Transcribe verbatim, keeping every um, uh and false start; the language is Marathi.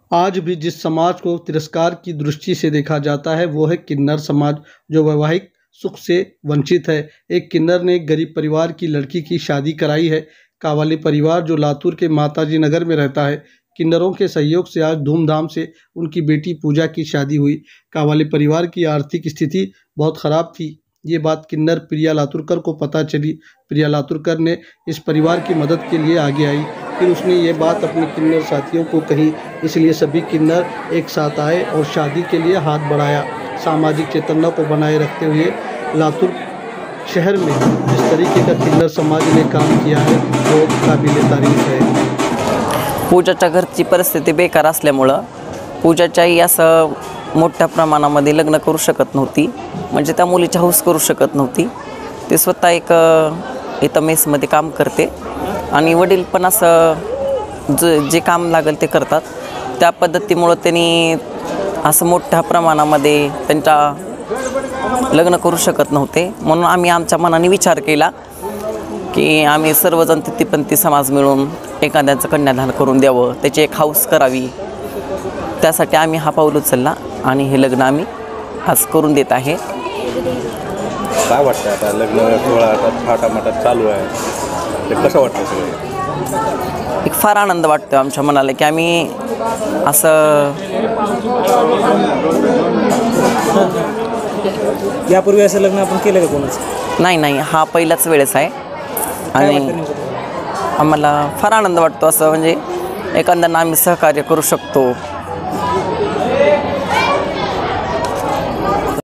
आज भी जिस समाज को तिरस्कार की दृष्टि से देखा जाता है वो है किन्नर समाज, जो वैवाहिक सुख से वंचित है। एक किन्नर ने एक गरीब परिवार की लड़की की शादी कराई है। कावाली परिवार जो लातूर के माताजी नगर में रहता है, किन्नरों के सहयोग से आज धूमधाम से उनकी बेटी पूजा की शादी हुई। कावाली परिवार की आर्थिक स्थिति बहुत ख़राब थी। ये बात किन्नर प्रिया लातुरकर को पता चली। प्रिया लातुरकर ने इस परिवार की मदद के लिए आगे आई। फिर उसने ये बात अपने किन्नर साथियों को कही, इसलिए सभी किन्नर एक साथ आए और शादी के लिए हाथ बढ़ाया। सामाजिक चेतना को बनाए रखते हुए लातूर शहर में जिस तरीके का किन्नर समाज ने काम किया है वो काबिल तारीफ है। पूजाच्या घरची परिस्थिती बेकार असल्यामुळं पूजाच्याही असं मोठ्या प्रमाणामध्ये लग्न करू शकत नव्हती, म्हणजे त्या मुलीची हौस करू शकत नव्हती। ते स्वतः एक इथं मेसमध्ये काम करते आणि वडील पण असं जे जे काम लागेल ते करतात। त्या पद्धतीमुळे त्यांनी असं मोठ्या प्रमाणामध्ये त्यांच्या लग्न करू शकत नव्हते। म्हणून आम्ही आमच्या मनाने विचार केला की आम्ही सर्वजण तिथीपंथी समाज मिळून एखाद्याचं कन्यादान करून द्यावं, त्याची एक हौस करावी। त्यासाठी आम्ही हा पाऊल उचलला आणि हे लग्न आम्ही आज करून देत आहे। काय वाटतं आता लग्न सोहळा आता थाटामाटात चालू आहे, ते कसं वाटतं सगळं? एक फार आनंद वाटतो आमच्या मनाला की आम्ही असं यापूर्वी असं लग्न आपण केलं का कोणाचं? नाही नाही हा पहिलाच वेळेस आहे आणि आम्हाला फार आनंद वाटतो, असं म्हणजे एखाद्यांना आम्ही सहकार्य करू शकतो।